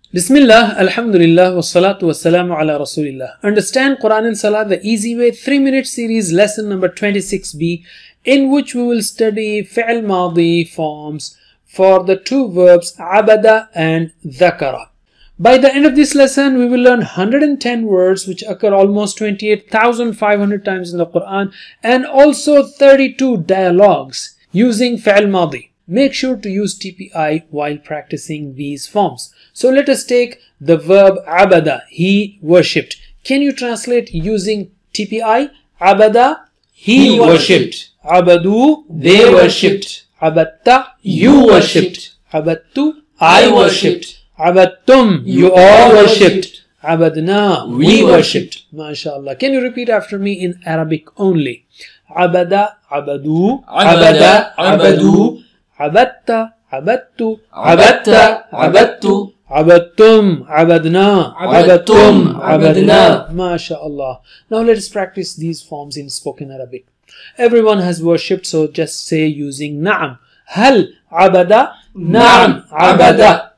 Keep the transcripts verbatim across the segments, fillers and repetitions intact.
Bismillah, Alhamdulillah, Wassalatu Wassalamu ala Rasulillah. Understand Quran and Salah the easy way, three minute series, lesson number twenty-six B, in which we will study fi'l madi forms for the two verbs abada and dhakara. By the end of this lesson, we will learn one hundred ten words which occur almost twenty-eight thousand five hundred times in the Quran, and also thirty-two dialogues using fi'l madi. Make sure to use T P I while practicing these forms. So let us take the verb abada, he worshipped. Can you translate using T P I? Abada, he, he worshipped. Abadu, they worshipped. Abatta, you worshipped. Abattu, I worshipped. Abattum, you all worshipped. Abadna, we worshipped. MashaAllah. Can you repeat after me in Arabic only? Abada, abadu, abada, abadu. Abatta, abattu, abatta, abattu, abattum, abadna, abattum, abadna. MashaAllah. Now let us practice these forms in spoken Arabic. Everyone has worshipped, so just say using na'am. Hal abada, na'am abada.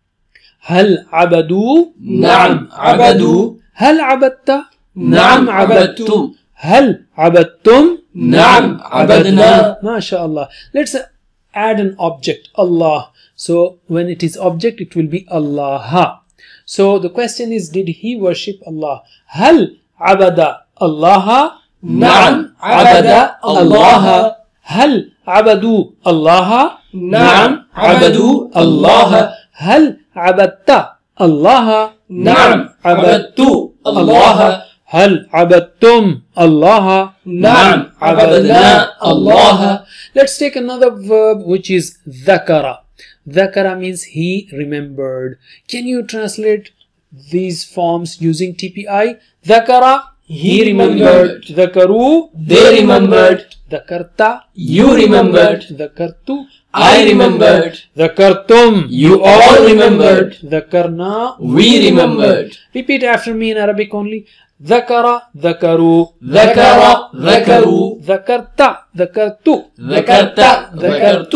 Hal abadu, na'am abadu. Hal abatta, na'am abattu. Hal abattum, na'am abadna. MashaAllah. Let's add an object, Allah. So when it is object, it will be Allah. So the question is, did he worship Allah? Hal abada Allah? Na'am abada Allah. Hal abadu Allah? Na'am abadu Allah. Hal abatta Allah? Na'am abattu Allah. Hal abattum Allah? Na'am abadna Allah. Let's take another verb which is dhakara. Dhakara means he remembered. Can you translate these forms using T P I? Dhakara, he remembered. Dhakaru, they remembered. Dhakarta, you remembered. Dhakartu, I remembered. Dhakartum, you all remembered. Dhakarna, we remembered. Repeat after me in Arabic only. ذكر ذكروا ذكر ذكروا ذكرت ذكرت ذكرت ذكرت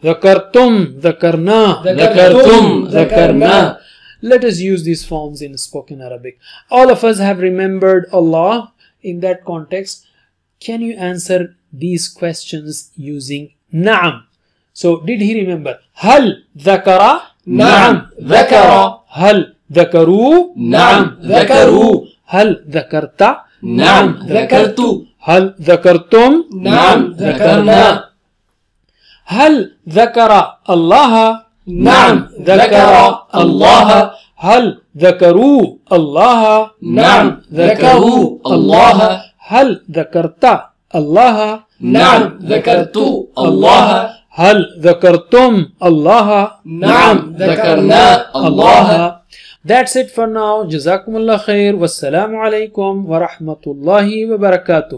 ذكرتم ذكرنا ذكرتم ذكرنا. Let us use these forms in spoken Arabic. All of us have remembered Allah. In that context, can you answer these questions using na'am? So did he remember? هل ذكر؟ نعم ذكر. هل ذكروا؟ نعم ذكروا. هل ذكرت؟ نعم ذكرت. هل ذكرتم؟ نعم ذكرنا. هل ذكر الله؟ نعم ذكر الله. هل ذكروا الله؟ نعم ذكروا الله. هل ذكرت الله؟ نعم ذكرت الله. هل ذكرتم الله؟ نعم ذكرنا الله. That's it for now. Jazakumullah khair. Wassalamu alaikum wa rahmatullahi wa barakatuh.